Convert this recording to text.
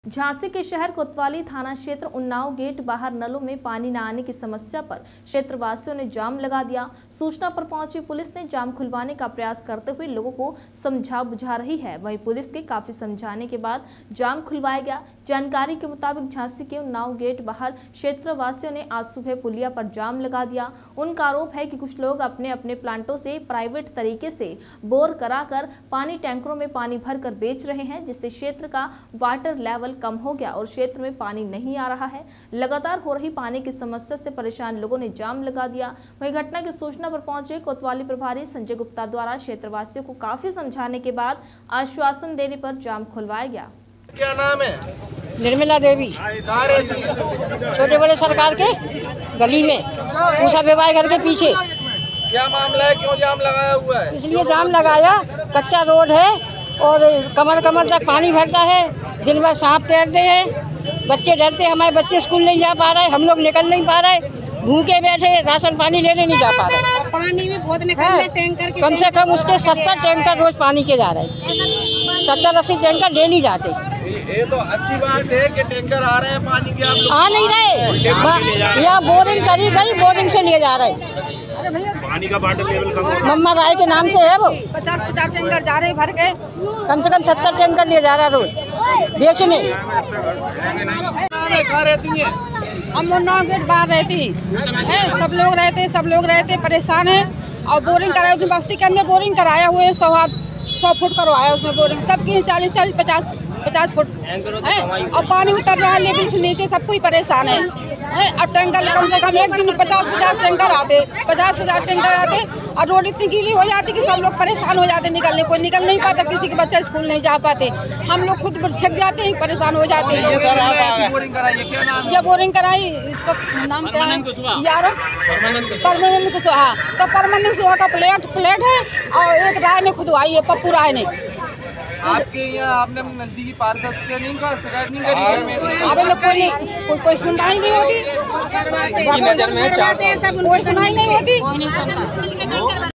झांसी के शहर कोतवाली थाना क्षेत्र उन्नाव गेट बाहर नलों में पानी न आने की समस्या पर क्षेत्रवासियों ने जाम लगा दिया। सूचना पर पहुंची पुलिस ने जाम खुलवाने का प्रयास करते हुए लोगों को समझा बुझा रही है। वहीं पुलिस के काफी समझाने के बाद जाम खुलवाया गया। जानकारी के मुताबिक झांसी के उन्नाव गेट बाहर क्षेत्रवासियों ने आज सुबह पुलिया पर जाम लगा दिया। उनका आरोप है कि कुछ लोग अपने अपने प्लांटों से प्राइवेट तरीके से बोर कराकर पानी टैंकरों में पानी भरकर बेच रहे हैं, जिससे क्षेत्र का वाटर लेवल कम हो गया और क्षेत्र में पानी नहीं आ रहा है। लगातार हो रही पानी की समस्या से परेशान लोगों ने जाम लगा दिया। वहीं घटना की सूचना पर पहुंचे कोतवाली प्रभारी संजय गुप्ता द्वारा क्षेत्रवासियों को काफी समझाने के बाद आश्वासन देने पर जाम खुलवाया गया। क्या नाम है? निर्मला देवी। छोटे बड़े सरकार के गली में पूसा विवाह घर के पीछे। क्या मामला है, क्यों जाम लगाया हुआ है? इसलिए जाम लगाया, कच्चा रोड है और कमर कमर तक पानी भरता है। दिन भर सांप तैरते हैं, बच्चे डरते, हमारे बच्चे स्कूल नहीं जा पा रहे, हम लोग निकल नहीं पा रहे, भूखे बैठे, राशन पानी लेने नहीं जा पा रहे। पानी में बहुत निकलने टैंकर के कम से कम उसके 70 टैंकर रोज पानी के जा रहे हैं। 70-80 टैंकर डेली जाते। ये तो अच्छी बात है कि टैंकर आ रहे हैं पानी के। आ नहीं रहे, यहाँ बोरिंग करी गई, बोरिंग से लिए जा रहे। पानी का वाटर लेवल कम हो। मम्मा राय के नाम से है वो। 50 टैंकर जा रहे भर के, कम से कम 70 टैंकर लिए जा रहा रोज बेचने। हम उन्नाव गेट बाहर रहती है, सब लोग रहते परेशान हैं। और बोरिंग कराया, उसने बस्ती के अंदर बोरिंग कराया हुए 100 फुट करवाया उसमें बोरिंग, सबकी 40-40, 50 फुट है। और पानी उतर रहा है लेवल से नीचे, सब कोई परेशान है। और टैंकर कम से कम एक दिन 50-50 टैंकर आते, 50-50 टैंकर आते। और रोड इतनी गीली हो जाती कि सब लोग परेशान हो जाते निकलने, कोई निकल नहीं पाता, किसी के बच्चे स्कूल नहीं जा पाते, हम लोग खुद छक जाते हैं, परेशान हो जाते हैं। ये बोरिंग कराई, इसका नाम क्या है यारो? परमानंद कुशवाहा। तो परमानंद कुशवाहा का प्लेट है और एक राय ने खुदवाई है, पप्पू राय ने। आपके यहाँ आपने नजदीकी पार्षद से नहीं कहा, शिकायत नहीं करी? अरे कोई सुनवाई नहीं होती, कोई सुनवाई नहीं होती।